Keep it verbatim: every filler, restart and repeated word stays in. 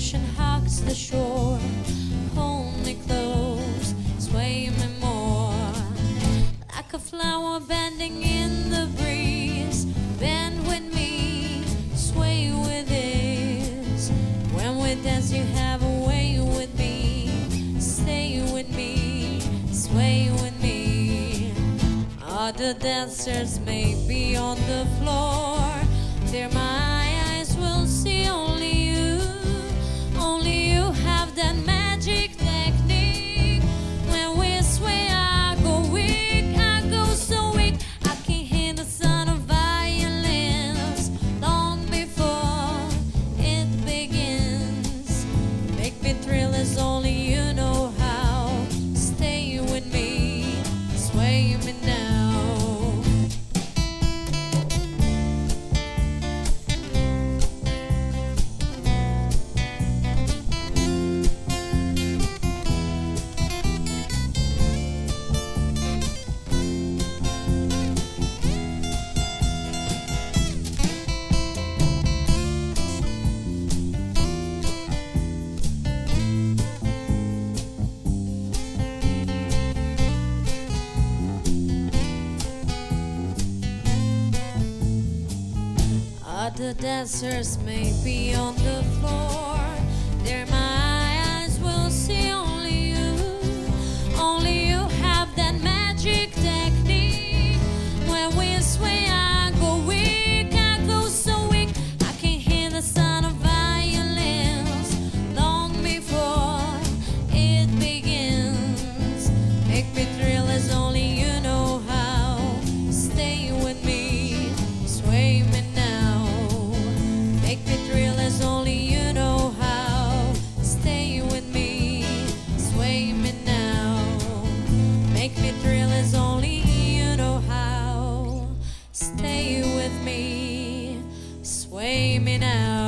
ocean hugs the shore. Hold me close, sway me more. Like a flower bending in the breeze. Bend with me, sway with ease. When we dance you have a way with me. Stay with me, sway with me. Other dancers may be on the floor. There my eyes will see only you. Only you have that magic technique. When we sway I go weak, I go so weak. I can hear the sound of violins long before it begins. Make me thrill as only you know how. Stay with me, sway me now. Other dancers may be on the floor. There my eyes will see only you. Only you have that magic technique. When we sway I go weak, I go so weak. I can hear the sound of violins long before it begins. Make me thrill as only you know how. Stay with me, sway me now. Make me thrill as only you know how. Stay with me, sway me now. Make me thrill as only you know how. Stay with me, sway me now.